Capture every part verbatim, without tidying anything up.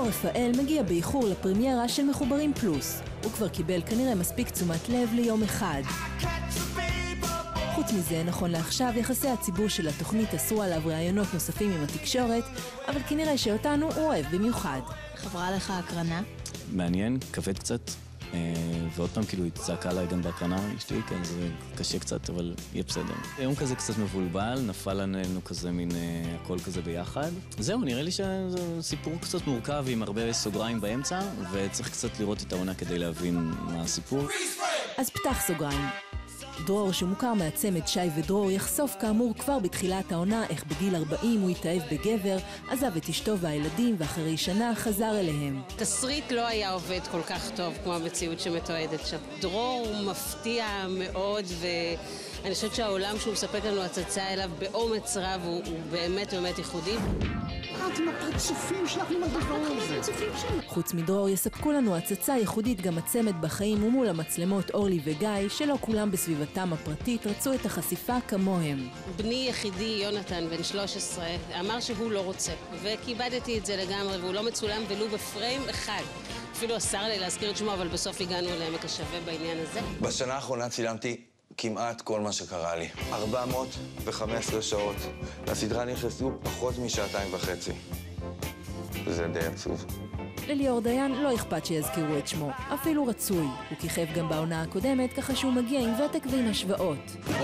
דרור רפאל מגיע באיחור לפרמיירה של מחוברים פלוס. הוא כבר קיבל כנראה מספיק תשומת לב ליום אחד. חוץ מזה, נכון לעכשיו, יחסי הציבור של התוכנית אסרו עליו ראיונות נוספים עם התקשורת, אבל כנראה שאותנו הוא אוהב במיוחד. חברה לך הקרנה? מעניין, כבד קצת, ועוד פעם כאילו היא צעקה עליי גם בהקרנה אשתי, כן, זה קשה קצת, אבל יהיה בסדר. היום כזה קצת מבולבל, נפל עלינו כזה מין הכל כזה ביחד. זהו, נראה לי שזה סיפור קצת מורכב עם הרבה סוגריים באמצע, וצריך קצת לראות את העונה כדי להבין מה הסיפור. אז פתח סוגריים. דרור, שמוכר מהצמד שי ודרור, יחשוף כאמור כבר בתחילת העונה איך בגיל ארבעים הוא התאהב בגבר, עזב את אשתו והילדים ואחרי שנה חזר אליהם. תסריט לא היה עובד כל כך טוב כמו המציאות שמתועדת שם. דרור הוא מפתיע מאוד, ואני חושבת שהעולם שהוא מספק לנו הצצה אליו באומץ רב הוא, הוא באמת באמת ייחודי. עם הפרצופים שלך, עם הדבר הזה. חוץ מדרור יספקו לנו הצצה ייחודית גם הצמד בחיים ומול המצלמות אורלי וגיא, שלא כולם בסביבתם הפרטית רצו את החשיפה כמוהם. בני יחידי יונתן בן שלוש עשרה אמר שהוא לא רוצה, וכיבדתי את זה לגמרי, והוא לא מצולם ולו בפריים אחד. אפילו אסר לי להזכיר את שמו, אבל בסוף הגענו לעמק השווה בעניין הזה. בשנה האחרונה צילמתי כמעט כל מה שקרה לי. ארבע מאות וחמש עשרה שעות. לסדרה נכנסו פחות משעתיים וחצי. זה די עצוב. לליאור דיין לא אכפת שיזכירו את שמו, אפילו רצוי. הוא כיכב גם בעונה הקודמת, ככה שהוא מגיע עם ותק ועם השוואות.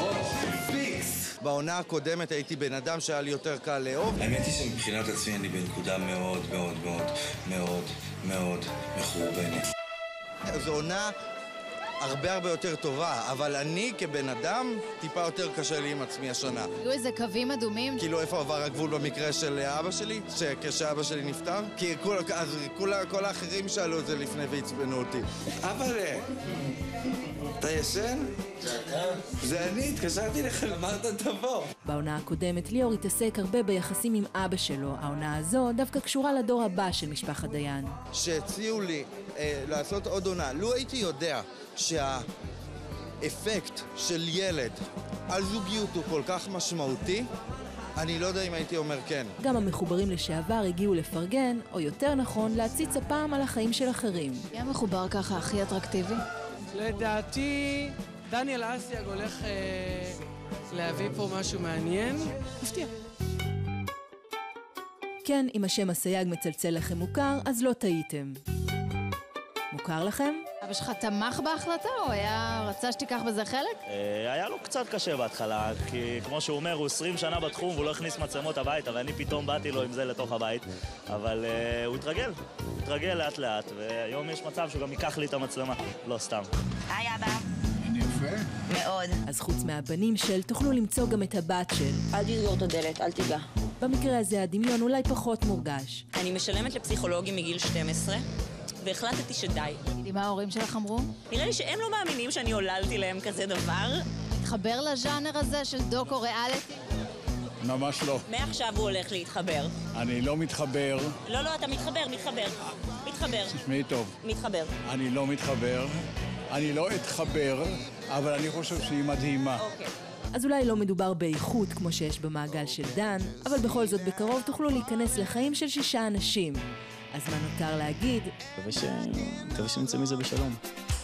פיקס! בעונה הקודמת הייתי בן אדם שהיה לי יותר קל לאהוב. האמת היא שמבחינת עצמי אני בנקודה מאוד מאוד מאוד מאוד מאוד מחורבנת. זו עונה הרבה הרבה יותר טובה, אבל אני כבן אדם טיפה יותר קשה לי עם עצמי השנה. היו איזה קווים אדומים? כאילו איפה עבר הגבול במקרה של אבא שלי? כשאבא שלי נפטר? כי כל, אז כל, כל האחרים שאלו את זה לפני והצבנו אותי. אבל אתה ישן? זה אתה? זה אני, התקשרתי לך, אמרת תבוא. בעונה הקודמת ליאור התעסק הרבה ביחסים עם אבא שלו. העונה הזו דווקא קשורה לדור הבא של משפחת דיין. שהציעו לי אה, לעשות עוד עונה, לו הייתי יודע שהאפקט של ילד על זוגיות הוא כל כך משמעותי, אני לא יודע אם הייתי אומר כן. גם המחוברים לשעבר הגיעו לפרגן, או יותר נכון, להציץ הפעם על החיים של אחרים. מי המחובר ככה הכי אטרקטיבי? לדעתי, דניאל אסיאג הולך אה, להביא פה משהו מעניין. מפתיע. כן, אם השם הסייג מצלצל לכם מוכר, אז לא טעיתם. מוכר לכם? אבא שלך תמך בהחלטה או היה רצה שתיקח בזה חלק? היה לו קצת קשה בהתחלה, כי כמו שהוא אומר, הוא עשרים שנה בתחום והוא לא הכניס מצלמות הביתה, ואני פתאום באתי לו עם זה לתוך הבית, אבל uh, הוא התרגל, הוא התרגל לאט לאט, והיום יש מצב שהוא גם ייקח לי את המצלמה, לא סתם. היי אבא. אני יפה? מאוד. אז חוץ מהבנים של, תוכלו למצוא גם את הבת של. אל תסגור את הדלת, אל תיגע. במקרה הזה הדמיון אולי פחות מורגש. אני משלמת לפסיכולוגים מגיל שתים עשרה, והחלטתי שדי. תגידי, מה ההורים שלך אמרו? נראה לי שהם לא מאמינים שאני עוללתי להם כזה דבר. מתחבר לז'אנר הזה של דוקו ריאליטי? ממש לא. מעכשיו הוא הולך להתחבר. אני לא מתחבר. לא, לא, אתה מתחבר, מתחבר. מתחבר. תשמעי טוב. מתחבר. אני לא מתחבר. אני לא אתחבר, אבל אני חושב שהיא מדהימה. אוקיי. אז אולי לא מדובר באיכות כמו שיש במעגל של דן, אבל בכל זאת בקרוב תוכלו להיכנס לחיים של שישה אנשים. אז מה נותר להגיד? מקווה שנצא מזה בשלום.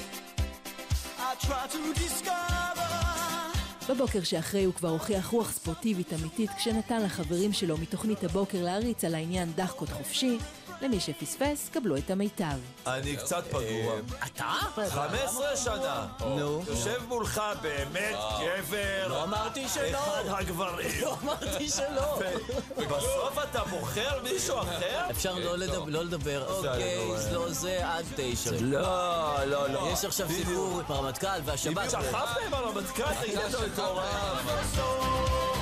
בבוקר שאחרי הוא כבר הוכיח רוח ספורטיבית אמיתית כשנתן לחברים שלו מתוכנית הבוקר להריץ על העניין דחקות חופשי. למי שפספס, קבלו את המיטב. אני קצת פגוע. אתה? חמש עשרה שנה. נו. יושב מולך באמת גבר. לא אמרתי שלא. אחד הגברים. לא אמרתי שלא. בסוף אתה בוחר מישהו אחר? אפשר לא לדבר. אוקיי, לא זה עד תשע. לא, לא, לא. יש עכשיו סיפור ברמטכ"ל והשב"כ. שכב להם על הרמטכ"ל, תגיד אותו מטורף.